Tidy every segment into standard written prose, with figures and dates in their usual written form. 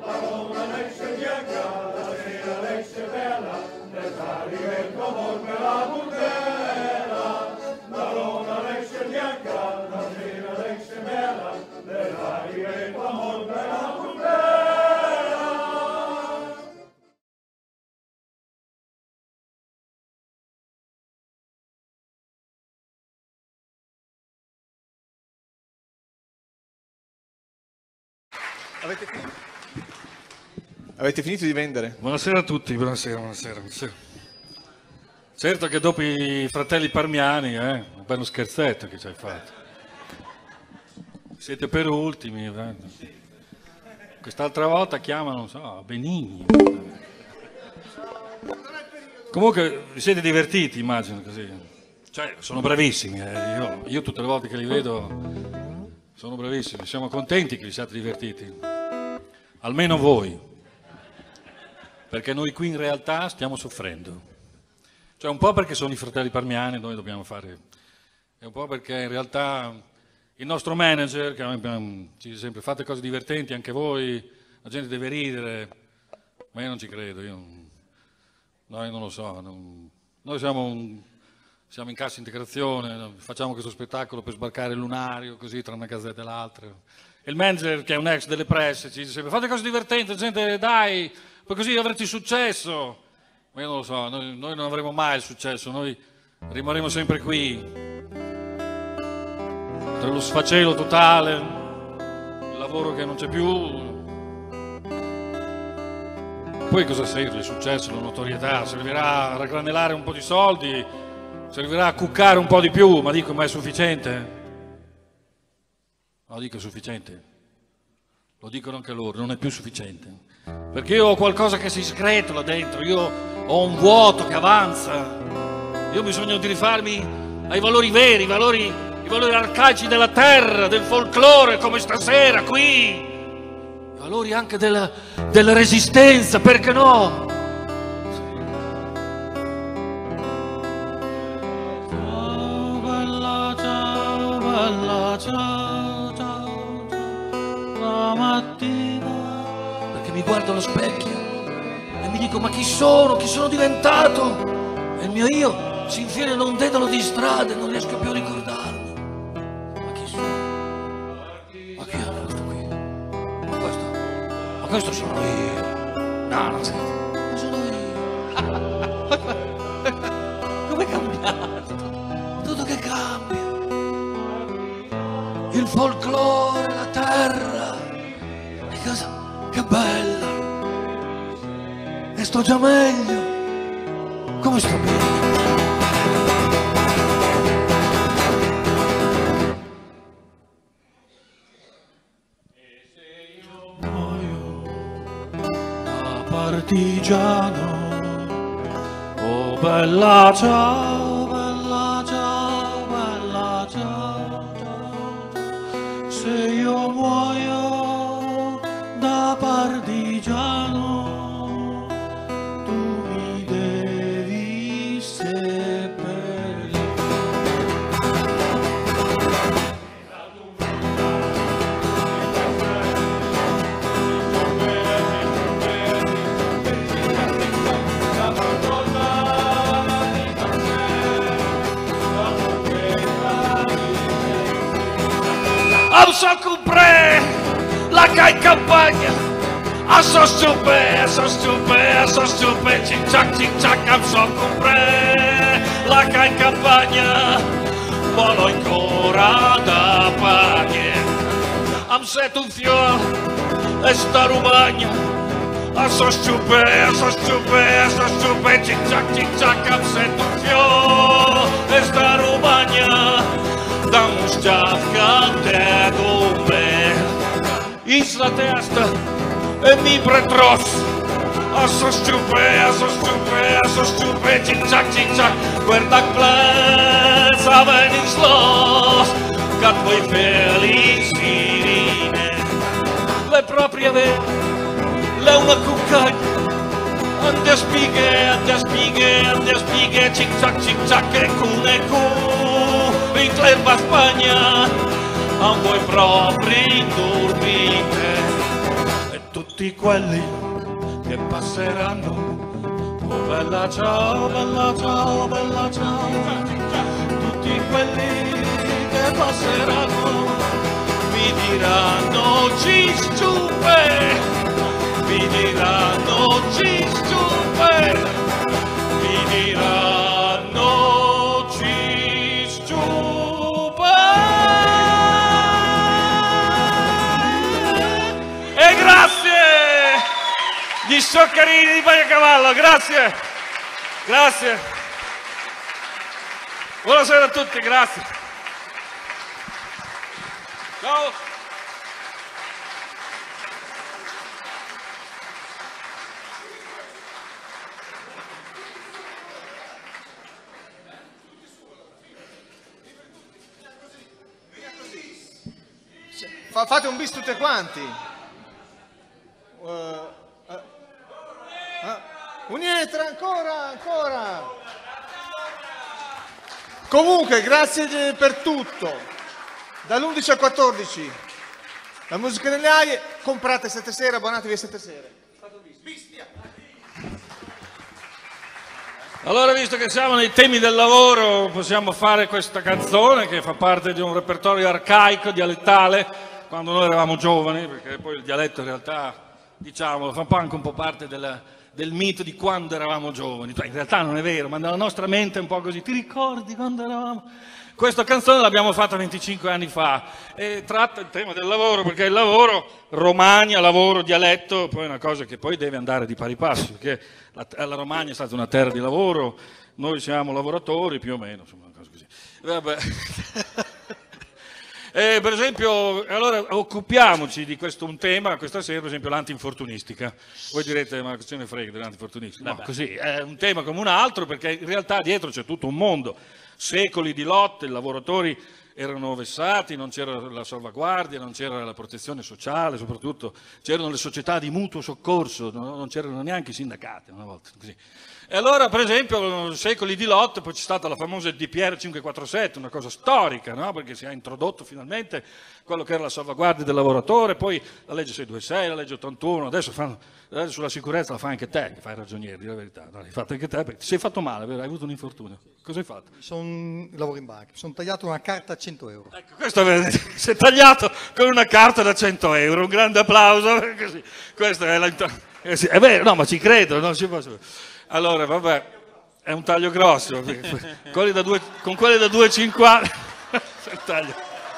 Avete finito di vendere? Buonasera a tutti, buonasera. Certo che dopo i fratelli Parmiani, un bello scherzetto che ci hai fatto. Siete per ultimi. Quest'altra volta chiamano, non so, Benigni. Comunque vi siete divertiti, immagino così. Cioè, sono bravissimi. Io tutte le volte che li vedo sono bravissimi. Siamo contenti che vi siate divertiti. Almeno voi. Perché noi qui in realtà stiamo soffrendo. Cioè un po' perché sono i fratelli Parmiani, noi dobbiamo fare, e un po' perché in realtà il nostro manager, che ci dice sempre fate cose divertenti anche voi, la gente deve ridere, ma io non ci credo, noi non lo so, noi siamo in cassa integrazione, facciamo questo spettacolo per sbarcare il lunario, così tra una gazzetta e l'altra. E il manager, che è un ex delle presse, ci dice sempre fate cose divertenti, la gente dai, poi così avrete successo. Ma io non lo so, noi non avremo mai il successo, noi rimarremo sempre qui, tra lo sfacelo totale, il lavoro che non c'è più. Poi cosa serve il successo, la notorietà? Servirà a raggranellare un po' di soldi, servirà a cuccare un po' di più, ma dico, ma è sufficiente? No, dico è sufficiente, lo dicono anche loro, non è più sufficiente, perché io ho qualcosa che si sgretola dentro, io ho un vuoto che avanza, io ho bisogno di rifarmi ai valori veri, i valori arcaici della terra, del folklore come stasera qui, i valori anche della resistenza, perché no? Ciao bella, ciao bella, ciao, ciao, ciao, la mattina, perché mi guardo allo specchio e mi dico ma chi sono diventato? E il mio io si infila in un dedalo di strada e non riesco più a ricordarmi. Ma chi sono? Ma chi è questo qui? Ma questo sono io. No, non sei. Ma sono io. Come è cambiato? Tutto che cambia. Il folklore, la terra. E cosa? Che bella. E sto già meglio. Come sto bene? E se io muoio da partigiano, oh bella ciao, bella ciao, bella ciao, ciao, ciao. Se io muoio da partigiano, so compré la calle campaña, a so stupé, chic chac, am so compré la calle campaña, ma ancora da paghe, am set un fior, e sta Romagna, a so stupé, chic chac, am set un fior, e sta Romagna, da mušťávka tegube Isla testa e mi pretros a so stupé, cic ciak guarda plesa venis los ca tvoj felicirine le proprie ve le una cuccagna ande spighe cic ciak e cu in clerba Spagna a voi propri turbine e tutto tutti quelli che passeranno. Oh bella ciao, bella ciao, bella ciao. Tutti quelli che passeranno mi diranno Cistupe, mi diranno Cistupe, mi diranno Cistupe. E grazie gli scioccherini di Pagliacavallo, grazie, grazie. Buonasera a tutti, grazie. Ciao. Fate un bis tutti quanti. Uniete ancora. Comunque, grazie per tutto. Dall'11 al 14. La musica nelle aie. Comprate 7 sere, abbonatevi a 7 sere. Allora, visto che siamo nei temi del lavoro, possiamo fare questa canzone che fa parte di un repertorio arcaico, dialettale, quando noi eravamo giovani, perché poi il dialetto in realtà, diciamolo, fa anche un po' parte del mito di quando eravamo giovani. In realtà non è vero, ma nella nostra mente è un po' così. Ti ricordi quando eravamo... Questa canzone l'abbiamo fatta 25 anni fa e tratta il tema del lavoro, perché il lavoro, Romagna, lavoro, dialetto, poi è una cosa che poi deve andare di pari passo, perché la Romagna è stata una terra di lavoro, noi siamo lavoratori più o meno, insomma, una cosa così. Vabbè. Per esempio, allora occupiamoci di questo un tema, questa sera per esempio l'antinfortunistica. Voi direte, ma cosa ne frega dell'antinfortunistica? No, così, è un tema come un altro, perché in realtà dietro c'è tutto un mondo. Secoli di lotte, i lavoratori erano vessati, non c'era la salvaguardia, non c'era la protezione sociale, soprattutto c'erano le società di mutuo soccorso, non c'erano neanche i sindacati una volta. Così. E allora, per esempio, secoli di lotte, poi c'è stata la famosa DPR 547, una cosa storica, no? Perché si è introdotto finalmente quello che era la salvaguardia del lavoratore, poi la legge 626, la legge 81, adesso sulla sicurezza la fai anche te, che fai ragioniere, di la verità, no, l'hai fatto anche te, perché ti sei fatto male, hai avuto un infortunio. Cosa hai fatto? Lavoro in banca, mi sono tagliato una carta a 100 euro. Ecco, questo si è tagliato con una carta da 100 euro, un grande applauso, così. Questa è è vero, no, ma ci credo, non ci posso... Allora, vabbè, è un taglio grosso, con quelli da 2,50 taglio.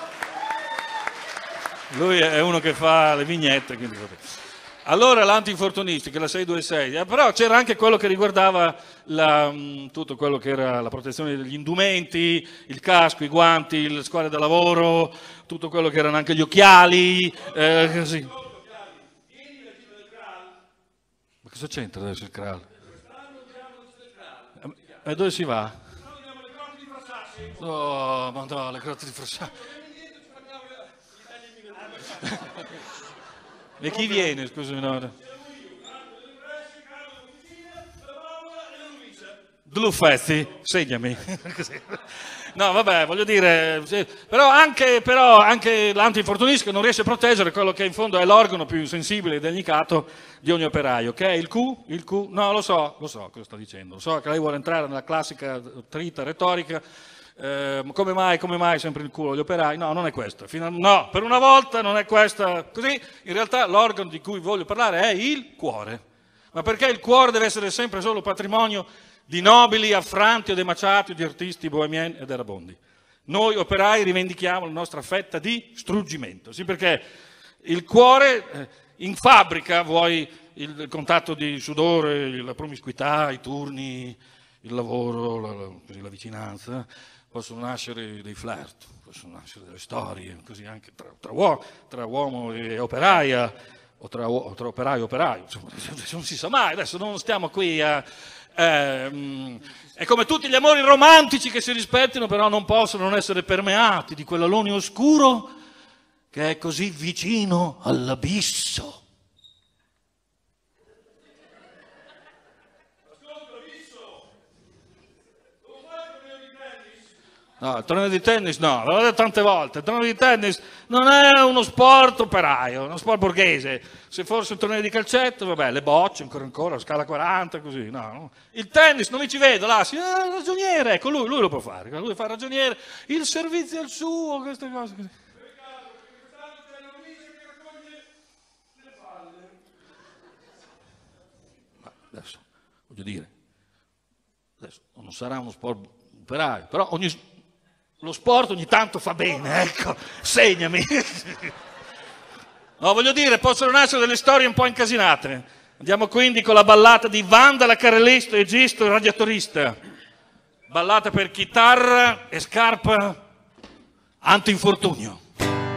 Lui è uno che fa le vignette, quindi vabbè. Allora l'antinfortunistica, la 626, però c'era anche quello che riguardava tutto quello che era la protezione degli indumenti, il casco, i guanti, le squadre da lavoro, tutto quello che erano anche gli occhiali, così. Ma cosa c'entra adesso il Kral? E dove si va? Oh, ma no, le grotte di Frassati. E chi viene, scusami? No. Dluffezzi, segnami. No, vabbè, voglio dire, però anche l'antinfortunistica non riesce a proteggere quello che in fondo è l'organo più sensibile e delicato di ogni operaio, che è il Q, no, lo so cosa sta dicendo, lo so che lei vuole entrare nella classica trita retorica, come mai sempre il culo agli operai? No, non è questo, no, per una volta non è questa, così in realtà l'organo di cui voglio parlare è il cuore, ma perché il cuore deve essere sempre solo patrimonio di nobili, affranti o demaciati, di artisti, bohemien ed erabondi. Noi operai rivendichiamo la nostra fetta di struggimento, sì, perché il cuore in fabbrica, vuoi il contatto di sudore, la promiscuità, i turni, il lavoro, la vicinanza, possono nascere dei flirt, possono nascere delle storie, così anche tra uomo e operaia, o tra operaio e operaio, insomma, non si sa mai, adesso non stiamo qui a... è come tutti gli amori romantici che si rispettino, però non possono non essere permeati di quell'alone oscuro che è così vicino all'abisso. No, il torneo di tennis no, l'ho detto tante volte, il torneo di tennis non è uno sport operaio, è uno sport borghese. Se fosse un torneo di calcetto, vabbè, le bocce ancora, scala 40, così, no. Il tennis non mi ci vedo, là, il ragioniere, ecco, lui lo può fare, lui fa il ragioniere, il servizio è il suo, queste cose così. Ma adesso, voglio dire, adesso non sarà uno sport operaio, però lo sport ogni tanto fa bene, ecco, segnami. No, voglio dire, possono nascere delle storie un po' incasinate. Andiamo quindi con la ballata di Wanda, la carrellista, egisto e radiatorista. Ballata per chitarra e scarpa anti-infortunio.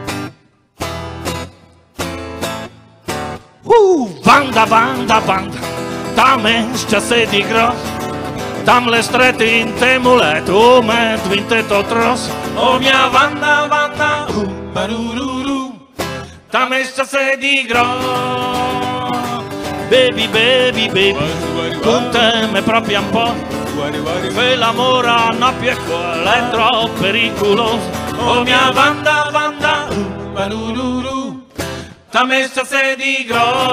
Wanda, Wanda, Wanda, tam jeszcze sedi gros, tam le strette in te mulet, met vinteto tros, o mia Wanda, Wanda, barururu, tam jeszcze sedi gros, baby, baby, baby, con te me proprio un po', fai l'amore a più è troppo pericoloso, o mia Wanda, Wanda, barururu, tam jeszcze sedi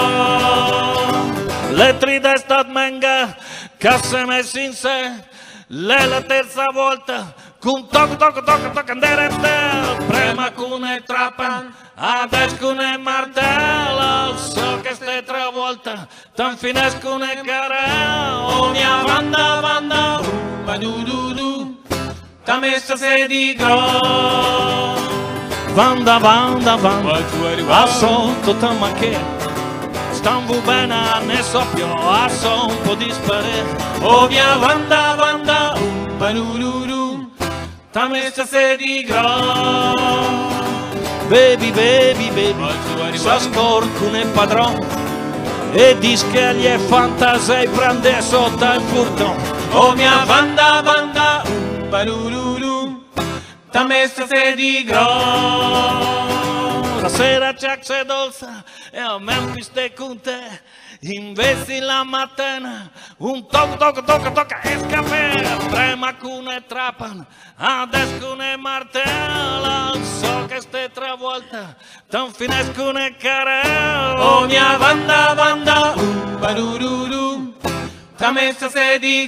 gros. Le tride stat menga, che si è messo in sé, la terza volta, con toc, andare a te, prima con e trappan, adesso con e martello, so che ste 3 volte, tan finesco con e carello, oh mia Wanda, Wanda, du, ta messa se di gros, Wanda, Wanda, Wanda, a sotto tamacche, stamvo bene, ne so più, a so un po' disparere. Oh mia Wanda, Wanda, barururu, ta messa se di gros. Baby, baby, baby, sa scorco nel padrone, e dice gli è fantasia, prende sotto il furtone. Oh mia Wanda, Wanda, barururu, ta messa se di gros. Stasera c'è dolce e a Memphis te con te, invece la mattina un tocca e scaffè, prima con e trappan, adesso con e martella, so che ste 3 volte, tan finesco e carello, oh mia Wanda, Wanda, barururu, ta messa se di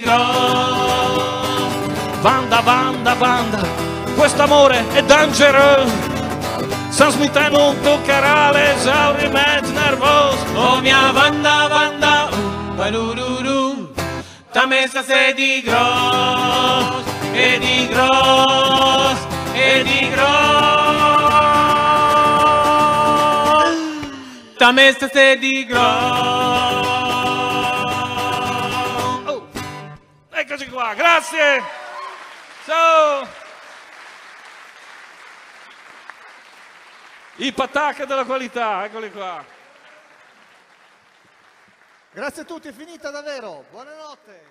gros, Wanda, Wanda, Wanda, quest'amore è dangeroso, sans mi te non toccherà l'esaurimento nervoso. Oh mia Wanda, Wanda, barururu, ta messa se di gros, e di gros, e di gros, ta messa se di gros. Oh, eccoci qua, grazie. Ciao. I patacca della qualità, eccoli qua. Grazie a tutti, è finita davvero. Buonanotte.